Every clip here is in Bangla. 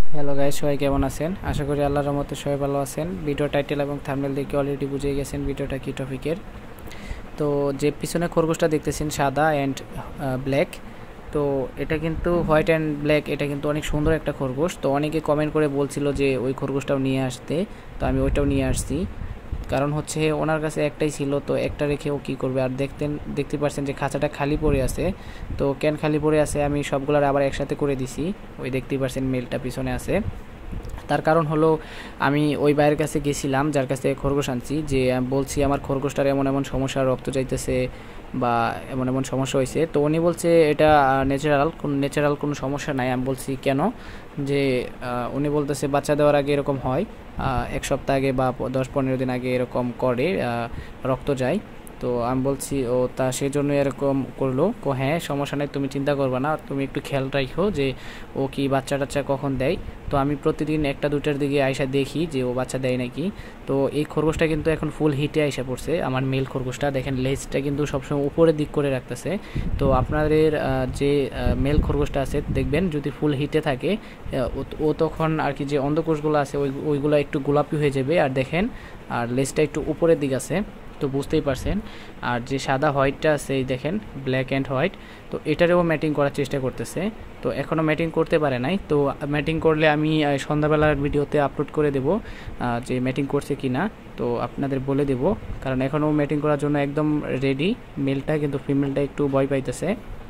হ্যালো গাইস, সবাই কেমন আছেন? আশা করি আল্লাহর রহমতে সবাই ভালো আছেন। ভিডিও টাইটেল এবং থাম্বনেল দেখে অলরেডি বুঝে গেছেন ভিডিওটা কী টপিকের। তো যে পিছনে খরগোশটা দেখতেছেন সাদা অ্যান্ড ব্ল্যাক, তো এটা কিন্তু হোয়াইট অ্যান্ড ব্ল্যাক, এটা কিন্তু অনেক সুন্দর একটা খরগোশ। তো অনেকে কমেন্ট করে বলছিল যে ওই খরগোশটাও নিয়ে আসতে, তো আমি ওইটাও নিয়ে আসছি। কারণ হচ্ছে ওনার কাছে একটাই ছিল, তো একটা রেখে ও কী করবে। আর দেখতে পাচ্ছেন যে খাঁচাটা খালি পড়ে আছে। তো কেন খালি পড়ে আছে, আমি সবগুলার আবার একসাথে করে দিছি। ওই দেখতেই পাচ্ছেন মেলটা পিছনে আছে। তার কারণ হলো আমি ওই ভাইয়ের কাছে গেছিলাম যার কাছে খরগোশ আনছি, যে আমি বলছি আমার খরগোশটার এমন এমন সমস্যা, রক্ত যাইতেছে বা এমন এমন সমস্যা হয়েছে। তো উনি বলছে এটা ন্যাচারাল কোনো সমস্যা নাই। আমি বলছি কেন, যে উনি বলতেছে বাচ্চা দেওয়ার আগে এরকম হয়, এক সপ্তাহ আগে বা 10-15 দিন আগে এরকম করে, রক্ত যায়। তো আমি বলছি ও তা সেই জন্য এরকম করলো। হ্যাঁ, সমস্যা নেই, তুমি চিন্তা করবে না, তুমি একটু খেয়াল রাখো যে ও কি বাচ্চা টাচ্চা কখন দেয়। তো আমি প্রতিদিন 1টা-2টার দিকে আইসা দেখি যে ও বাচ্চা দেয় নাকি। তো এই খরগোশটা কিন্তু এখন ফুল হিটে আইসা পড়ছে। আমার মেল খরগোশটা দেখেন, লেজটা কিন্তু সবসময় উপরের দিক করে রাখতেছে। তো আপনাদের যে মেল খরগোশটা আছে দেখবেন, যদি ফুল হিটে থাকে ও তখন আর কি যে অন্ধকোষগুলো আছে ওইগুলো একটু গোলাপি হয়ে যাবে। আর দেখেন, আর লেজটা একটু উপরের দিক আছে, তো বুঝতেই পারছেন। আর যে সাদা হোয়াইটটা আছে, এই দেখেন ব্ল্যাক অ্যান্ড হোয়াইট, তো এটারেও ম্যাটিং করার চেষ্টা করতেছে। তো এখনও ম্যাটিং করতে পারে নাই। তো ম্যাটিং করলে আমি সন্ধ্যাবেলার ভিডিওতে আপলোড করে দেব যে ম্যাটিং করছে কি না, তো আপনাদের বলে দেব। কারণ এখনও ম্যাটিং করার জন্য একদম রেডি মেলটা, কিন্তু ফিমেলটা একটু ভয় পাইতেছে,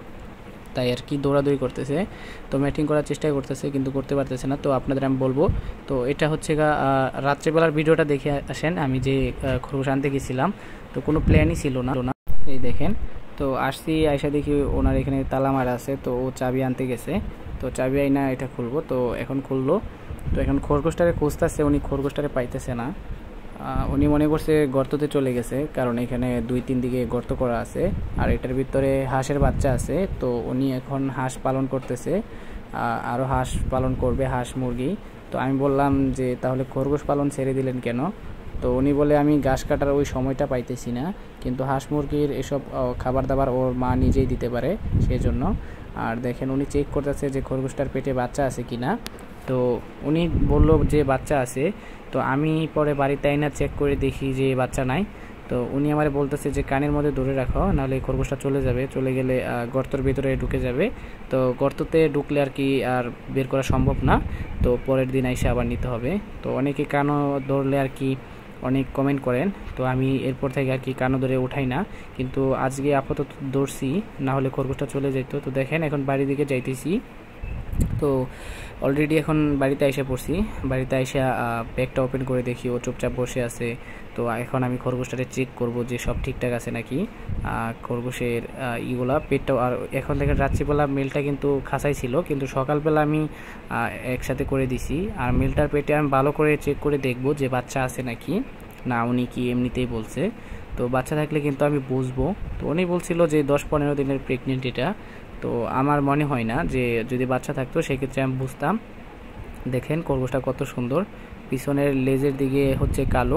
তাই আর কি দৌড়াদৌড়ি করতেছে। তো ম্যাটিং করার চেষ্টা করতেছে কিন্তু করতে পারতেছে না। তো আপনাদের আমি বলবো, তো এটা হচ্ছে রাত্রেবেলার ভিডিওটা দেখে আসেন। আমি যে খরগোশ আনতে গেছিলাম, তো কোনো প্ল্যানই ছিল না। এই দেখেন, তো আসছি, আয়সা দেখি ওনার এখানে তালা মারা আছে, তো ও চাবি আনতে গেছে। তো চাবি আইনা এটা খুলবো, তো এখন খুললো। তো এখন খরগোশটারে খুঁজতেছে, উনি খরগোশটারে পাইতেছে না। উনি মনে করছে গর্ততে চলে গেছে, কারণ এখানে 2-3 দিকে গর্ত করা আছে। আর এটার ভিতরে হাঁসের বাচ্চা আছে। তো উনি এখন হাঁস পালন করতেছে, আরও হাঁস পালন করবে, হাঁস মুরগি। তো আমি বললাম যে তাহলে খরগোশ পালন ছেড়ে দিলেন কেন? তো উনি বলে আমি ঘাস কাটার ওই সময়টা পাইতেছি না, কিন্তু হাঁস মুরগির এসব খাবার দাবার ওর মা নিজেই দিতে পারে, সেই জন্য। আর দেখেন উনি চেক করতেছে যে খরগোশটার পেটে বাচ্চা আছে কি না। তো উনি বলল যে বাচ্চা আছে। তো আমি পরে বাড়িতে আইনা চেক করে দেখি যে বাচ্চা নাই। তো উনি আমার বলতেছে যে কানের মধ্যে ধরে রাখো, নাহলে এই খরগোশটা চলে যাবে, চলে গেলে গর্তের ভিতরে ঢুকে যাবে। তো গর্ততে ঢুকলে আর কি আর বের করা সম্ভব না। তো পরের দিন এসে আবার নিতে হবে। তো অনেকে কানও ধরলে আর কি অনেক কমেন্ট করেন, তো আমি এরপর থেকে আর কি কানও ধরে উঠাই না। কিন্তু আজকে আপাতত ধরছি, না হলে খরগোশটা চলে যেত। তো দেখেন এখন বাড়ির দিকে যাইতেছি। তো অলরেডি এখন বাড়িতে এসে পড়ছি। বাড়িতে এসে ব্যাগটা ওপেন করে দেখি ও চুপচাপ বসে আছে। তো এখন আমি খরগোশটাকে চেক করব যে সব ঠিকঠাক আছে নাকি, খরগোশের ইগুলা পেটটাও। আর এখন দেখেন রাত্রিবেলা মেলটা কিন্তু খাঁচাই ছিল, কিন্তু সকালবেলা আমি একসাথে করে দিছি। আর মেলটার পেটে আমি ভালো করে চেক করে দেখব যে বাচ্চা আছে নাকি না। উনি কি এমনিতেই বলছে, তো বাচ্চা থাকলে কিন্তু আমি বুঝবো। তো উনি বলছিল যে 10-15 দিনের প্রেগনেন্ট এটা। তো আমার মনে হয় না যে যদি বাচ্চা থাকতো সেক্ষেত্রে আমি বুঝতাম। দেখেন খরগোশটা কত সুন্দর, পিছনের লেজের দিকে হচ্ছে কালো,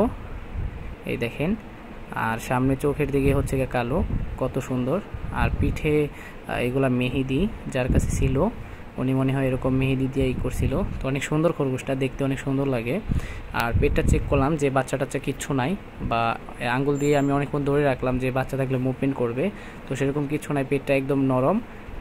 এই দেখেন। আর সামনে চোখের দিকে হচ্ছে কালো, কত সুন্দর। আর পিঠে এগুলা মেহেদি যার কাছে ছিল, উনি মনে হয় এরকম মেহেদি দিয়ে করছিল। তো অনেক সুন্দর খরগোশটা, দেখতে অনেক সুন্দর লাগে। আর পেটটা চেক করলাম যে বাচ্চা টাচ্চা কিচ্ছু নাই, বা আঙ্গুল দিয়ে আমি অনেকক্ষণ ধরে রাখলাম যে বাচ্চা থাকলে মুভমেন্ট করবে, তো সেরকম কিচ্ছু নাই, পেটটা একদম নরম।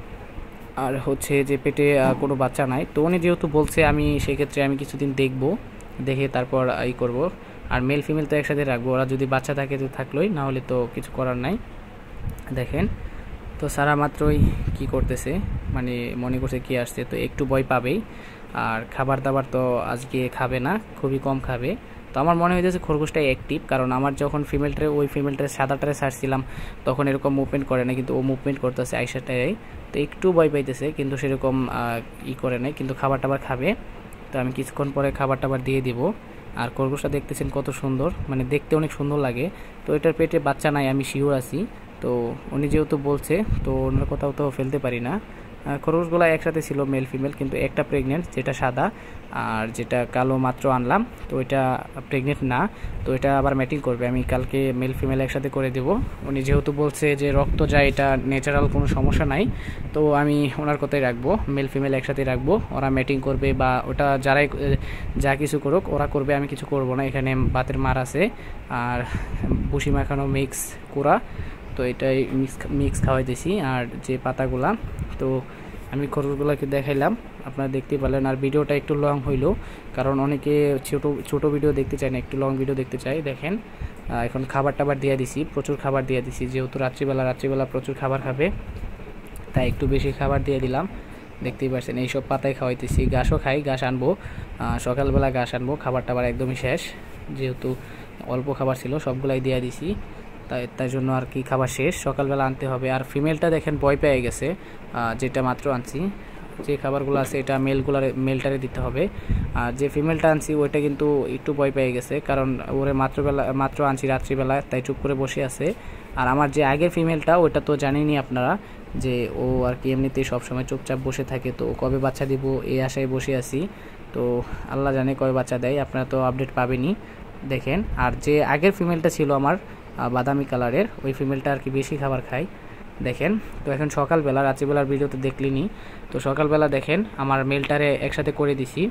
আর হচ্ছে যে পেটে কোনো বাচ্চা নাই। তো উনি যেহেতু বলছে, আমি সেক্ষেত্রে আমি কিছুদিন দেখব, দেখে তারপর করব। আর মেল ফিমেল তো একসাথে রাখবো, ওরা যদি বাচ্চা থাকে তো থাকলোই, না হলে তো কিছু করার নাই। দেখেন, তো সারা মাত্রই কি করতেছে, মানে মনে করছে কি আসছে, তো একটু ভয় পাবেই। আর খাবার দাবার তো আজকে খাবে না, খুবই কম খাবে। তো আমার মনে হয়েছে খরগোশটাই অ্যাক্টিভ, কারণ আমার যখন ওই ফিমেলটারে সাদাটারে ছাড়ছিলাম তখন এরকম মুভমেন্ট করে না, কিন্তু ও মুভমেন্ট করতেছে আইসাটাই। তো একটু ভয় পাইতেছে, কিন্তু সেরকম করে নাই, কিন্তু খাবার টাবার খাবে। তো আমি কিছুক্ষণ পরে খাবার টাবার দিয়ে দিব। আর খরগোশটা দেখতেছেন কত সুন্দর, মানে দেখতে অনেক সুন্দর লাগে। তো এটার পেটে বাচ্চা নাই, আমি শিওর আছি। তো উনি যেহেতু বলছে, তো ওনার কথাও তো ফেলতে পারি না। খরগোশগুলো একসাথে ছিল মেল ফিমেল, কিন্তু একটা প্রেগনেন্ট যেটা সাদা, আর যেটা কালো মাত্র আনলাম তো ওইটা প্রেগনেন্ট না। তো এটা আবার ম্যাটিং করবে, আমি কালকে মেল ফিমেল একসাথে করে দেব। উনি যেহেতু বলছে যে রক্ত যায়, এটা ন্যাচারাল কোনো সমস্যা নাই, তো আমি ওনার কথাই রাখবো, মেল ফিমেল একসাথে রাখবো। ওরা ম্যাটিং করবে বা ওটা যারাই যা কিছু করুক ওরা করবে, আমি কিছু করব না। এখানে ভাতের মার আছে আর ভুসি মাখানো মিক্স কুড়া, তো এটাই মিক্স খাওয়াইতেছি। আর যে পাতাগুলা, তো আমি খরগোশগুলোকে দেখাইলাম, আপনারা দেখতে পেলেন। আর ভিডিওটা একটু লং হইলো, কারণ অনেকে ছোট ভিডিও দেখতে চায় না, একটু লং ভিডিও দেখতে চাই। দেখেন এখন খাবার টাবার দিয়ে দিছি, প্রচুর খাবার দিয়ে দিছি, যেহেতু রাত্রিবেলা প্রচুর খাবার খাবে, তাই একটু বেশি খাবার দিয়ে দিলাম। দেখতেই পাচ্ছেন এইসব পাতায় খাওয়াইতেছি। ঘাসও খাই, ঘাস আনবো সকালবেলা, ঘাস আনবো। খাবার টাবার একদমই শেষ, যেহেতু অল্প খাবার ছিল সবগুলাই দিয়ে দিছি, তাই জন্য আর কি খাবার শেষ, সকালবেলা আনতে হবে। আর ফিমেলটা দেখেন ভয় পেয়ে গেছে, যেটা মাত্র আনছি, যে খাবারগুলো আছে এটা মেলটারে দিতে হবে। আর যে ফিমেলটা আনছি ওইটা কিন্তু একটু ভয় পেয়ে গেছে, কারণ ওরে মাত্র আনছি রাত্রিবেলা, তাই চুপ করে বসে আছে। আর আমার যে আগের ফিমেলটা ওইটা তো জানেনই আপনারা, যে ও আর কি এমনিতেই সবসময় চুপচাপ বসে থাকে, তো কবে বাচ্চা দিব এই আশায় বসে আছি। তো আল্লাহ জানে কবে বাচ্চা দেয়, আপনারা তো আপডেট পাবেনই। দেখেন, আর যে আগের ফিমেলটা ছিল আমার বাদামি কালারের, ওই ফিমেলটা আর কি বেশি খাবার খায়। দেখেন, তো এখন সকালবেলা, রাত্রিবেলার ভিডিওতে দেখলিনি, তো সকালবেলা দেখেন আমার মেলটারে একসাথে করে দিছি।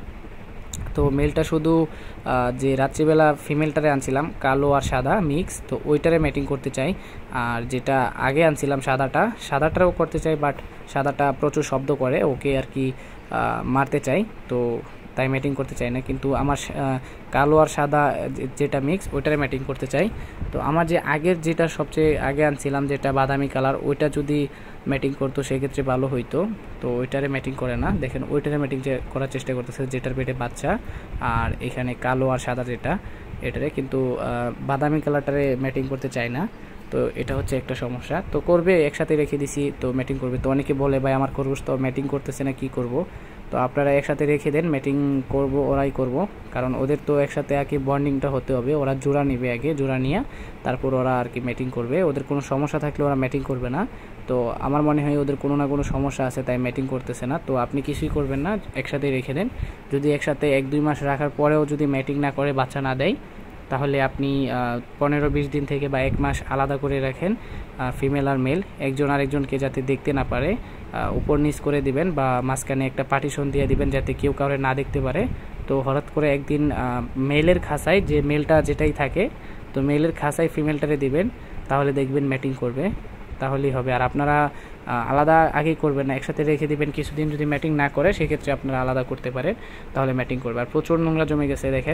তো মেলটা শুধু যে রাত্রিবেলা ফিমেলটারে আনছিলাম কালো আর সাদা মিক্স, তো ওইটারে ম্যাটিং করতে চাই। আর যেটা আগে আনছিলাম সাদাটাও করতে চাই, বাট সাদাটা প্রচুর শব্দ করে, ওকে আর কি মারতে চাই, তো তাই ম্যাটিং করতে চাই না। কিন্তু আমার কালো আর সাদা যেটা মিক্স ওইটারে ম্যাটিং করতে চাই। তো আমার যে আগের যেটা সবচেয়ে আগে আনছিলাম যেটা বাদামি কালার, ওইটা যদি ম্যাটিং করতো সেক্ষেত্রে ভালো হইতো, তো ওইটারে ম্যাটিং করে না। দেখেন ওইটারে ম্যাটিং করার চেষ্টা করতেছে, যেটার পেটে বাচ্চা। আর এখানে কালো আর সাদা যেটা, এটারে কিন্তু বাদামি কালারটারে ম্যাটিং করতে চায় না, তো এটা হচ্ছে একটা সমস্যা। তো করবে, একসাথে রেখে দিছি, তো ম্যাটিং করবে। তো অনেকে বলে ভাই আমার খরগোশ তো ম্যাটিং করতেছে না, কি করব? তো আপনারা একসাথে রেখে দেন, ম্যাটিং করব ওরাই করব, কারণ ওদের তো একসাথে আর কি বন্ডিংটা হতে হবে। ওরা জোড়া নিবে আগে, জোড়া নিয়ে তারপর ওরা আর কি ম্যাটিং করবে। ওদের কোনো সমস্যা থাকলে ওরা ম্যাটিং করবে না, তো আমার মনে হয় ওদের কোনো না কোনো সমস্যা আছে, তাই ম্যাটিং করতেছে না। তো আপনি কিছুই করবেন না, একসাথে রেখে দেন। যদি একসাথে 1-2 মাস রাখার পরেও যদি ম্যাটিং না করে, বাচ্চা না দেয়, তাহলে আপনি 15-20 দিন থেকে বা 1 মাস আলাদা করে রাখেন, ফিমেল আর মেল একজন আরেকজনকে যাতে দেখতে না পারে, উপর নিচ করে দিবেন, বা মাঝখানে একটা পার্টিশন দিয়ে দিবেন যাতে কেউ কাউরে না দেখতে পারে। তো হঠাৎ করে একদিন মেলের খাঁচায়, যে মেলটা যেটাই থাকে, তো মেলের খাঁচায় ফিমেলটারে দিবেন, তাহলে দেখবেন ম্যাটিং করবে, তাহলেই হবে। আর আপনারা আলাদা আগেই করবেন না, একসাথে রেখে দিবেন। কিছুদিন যদি ম্যাটিং না করে সেক্ষেত্রে আপনারা আলাদা করতে পারেন, তাহলে ম্যাটিং করবে। আর প্রচুর নোংরা জমে গেছে দেখেন,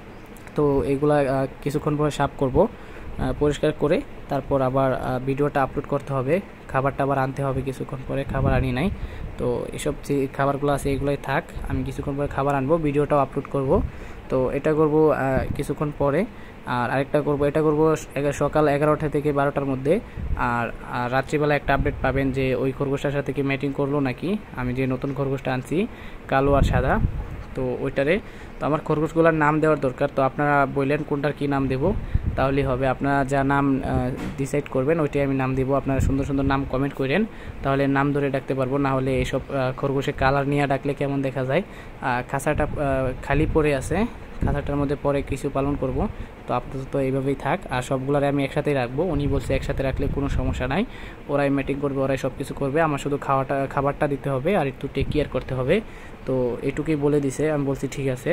তো এগুলা কিছুক্ষণ পরে সাফ করব, পরিষ্কার করে তারপর আবার ভিডিওটা আপলোড করতে হবে। খাবারটা আবার আনতে হবে কিছুক্ষণ পরে, খাবার আনি নাই, তো এসব যে খাবারগুলো আছে এগুলোই থাক, আমি কিছুক্ষণ পরে খাবার আনবো, ভিডিওটাও আপলোড করব। তো এটা করব কিছুক্ষণ পরে। আর আরেকটা করব, এটা করব সকাল 11টা থেকে 12টার মধ্যে। আর রাত্রিবেলা একটা আপডেট পাবেন যে ওই খরগোশটার সাথে কি ম্যাটিং করলো নাকি, আমি যে নতুন খরগোশটা আনছি কালো আর সাদা, তো ওইটারে। তো আমার খরগোশগুলোর নাম দেওয়ার দরকার, তো আপনারা বললেন কোনটার কি নাম দেব, তাহলেই হবে। আপনারা যা নাম ডিসাইড করবেন ওইটাই আমি নাম দেবো। আপনারা সুন্দর সুন্দর নাম কমেন্ট করেন, তাহলে নাম ধরে ডাকতে পারবো। না হলে এইসব খরগোশের কালার নিয়ে ডাকলে কেমন দেখা যায়। খাঁচাটা খালি পড়ে আছে, খাঁচাটার মধ্যে পরে কিছু পালন করব, তো আপাতত এইভাবেই থাক। আর সবগুলোরে আমি একসাথেই রাখবো, উনি বলছে একসাথে রাখলে কোনো সমস্যা নাই, ওরাই ম্যাটিং করবে, ওরাই সব কিছু করবে, আমার শুধু খাবারটা দিতে হবে আর একটু টেক কেয়ার করতে হবে। তো এটুকুই বলে দিছে, আমি বলছি ঠিক আছে।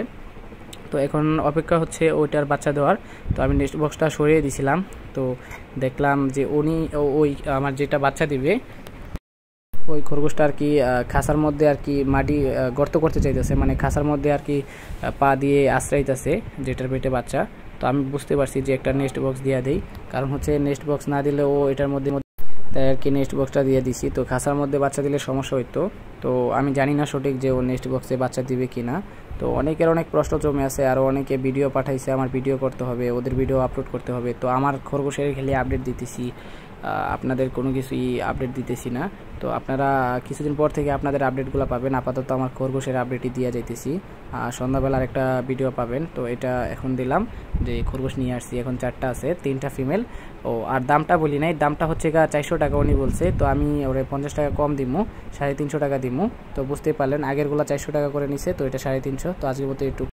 তো এখন অপেক্ষা হচ্ছে ওইটার বাচ্চা দেওয়ার। তো আমি নেক্সট বক্সটা সরিয়ে দিয়েছিলাম, তো দেখলাম যে উনি ওই আমার যেটা বাচ্চা দিবে ওই খরগোশটা আর কি খাঁচার মধ্যে আর কি মাটি গর্ত করতে চাইতেছে, মানে খাঁচার মধ্যে আর কি পা দিয়ে আশ্রাইতেছে, যেটার পেটে বাচ্চা। তো আমি বুঝতে পারছি যে একটা নেক্সট বক্স দিয়ে দেই, কারণ হচ্ছে নেক্সট বক্স না দিলে ও এটার মধ্যে, তাই আর কি নেক্সট বক্সটা দিয়ে দিছি। তো খাঁচার মধ্যে বাচ্চা দিলে সমস্যা হইতো, তো আমি জানি না সঠিক যে ও নেক্সট বক্সে বাচ্চা দিবে কি না। তো অনেকের অনেক প্রশ্ন জমে আছে, আরও অনেকে ভিডিও পাঠাইছে, আমার ভিডিও করতে হবে, ওদের ভিডিও আপলোড করতে হবে। তো আমার খরগোশের খালি আপডেট দিতেছি, আপনাদের কোনো কিছুই আপডেট দিতেছি না। তো আপনারা কিছুদিন পর থেকে আপনাদের আপডেটগুলো পাবেন। আপাতত আমার খরগোশের আপডেটই দিয়ে যাইতেছি। সন্ধ্যাবেলা আরেকটা ভিডিও পাবেন। তো এটা এখন দিলাম যে খরগোশ নিয়ে আসছি, এখন 4টা আছে, 3টা ফিমেল। আর দামটা বলি নাই, দামটা হচ্ছে 400 টাকা উনি বলছে। তো আমি ওরে 50 টাকা কম দিমু, 350 টাকা দিমু। তো বুঝতেই পারলেন আগেরগুলো 400 টাকা করে নিছে, তো এটা 350। তো আজকের মতো একটু